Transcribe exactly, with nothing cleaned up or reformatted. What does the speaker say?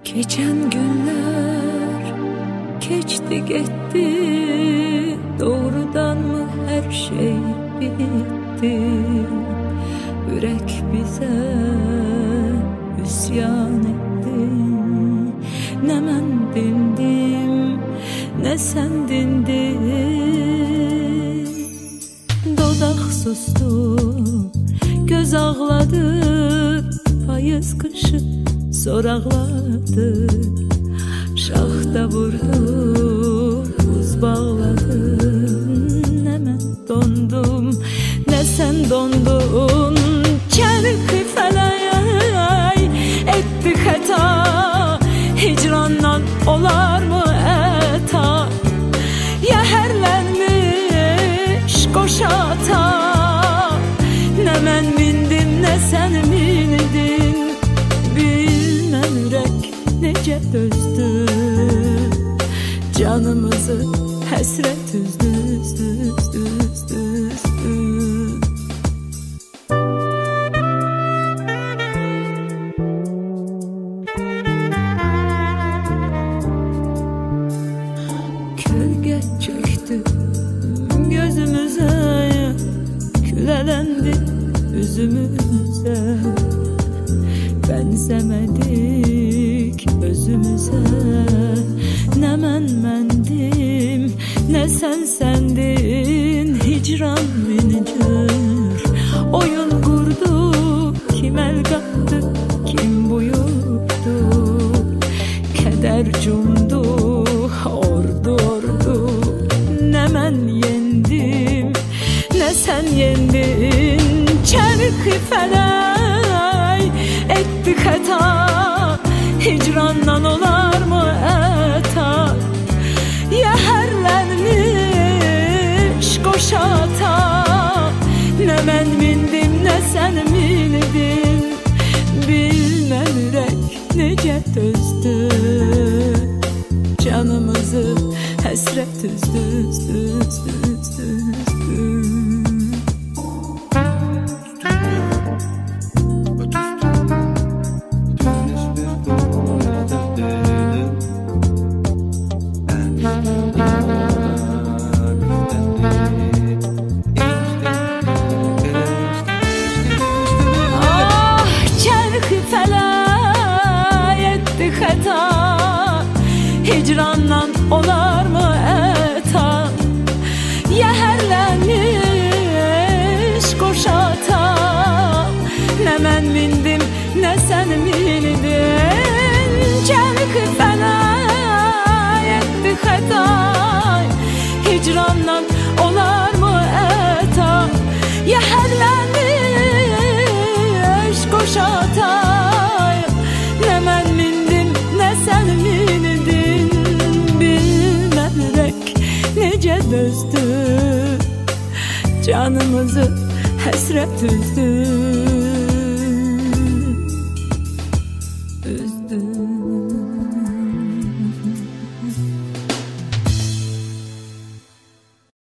Geçen günler geçti gitti, doğrudan mı her şey bitti? Yürek bize isyan etti. Ne ben dindim, ne sen dindin. Dodak sustu, göz ağladı, payız kışı zor ağladı. Şahta vurdu, buz bağladı. Ne ben dondum, ne sen dondun. Çarkı felay etti hata, hicrandan olar mı eta? Yəhərlənmiş qoşata, ne mən mindim, ne sen mindin. Bilmem yürek nece dözdü, canımızı həsrət üzdü, üzdü, üzdü, üzdü, üzdü. Kölge çöktü gözümüze, külelendi üzümüze. Benzemedik özümüze. Ne men mendim, ne sen sendin. Hicran minicir oyun kurdu. Kim el kattı, kim buyurdu? Keder cumdu, ordu ordu. Ne men yendim, ne sen yendin. Çarkı felay etti hata, hicrandan olar mı eta? Yəhərlənmiş qoşata, ne mən mindim, ne sen mindin. Bilmem yürek nece dözdü, canımızı həsrət üzdü, üzdü, üzdü, üzdü, üzdü. Hicrandan olar mı eta? Yəhərlənmiş qoşata, ne mən mindim, ne sen mindin. Çarkı felay etti hata, hicrandan olar mı eta? Yəhərlənmiş qoşata, ne mən mindim, ne sen mindin. Nece dözdü, canımızı həsrət üzdü.